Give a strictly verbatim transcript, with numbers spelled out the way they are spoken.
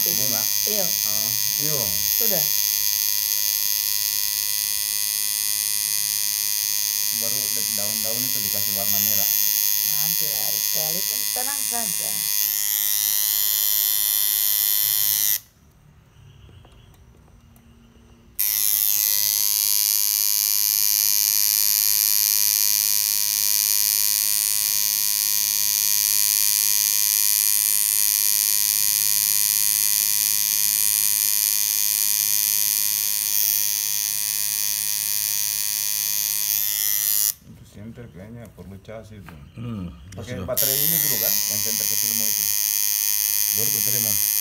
itu. Bunga? Iya. Oh, iya. Sudah. Baru daun-daun itu dikasih warna merah. Nanti lah sekali pun tenang saja. Senter kayaknya perlu cas itu. Hmm, Pakai baterai ini dulu kan, yang senter kecil mau itu. baru ku terima.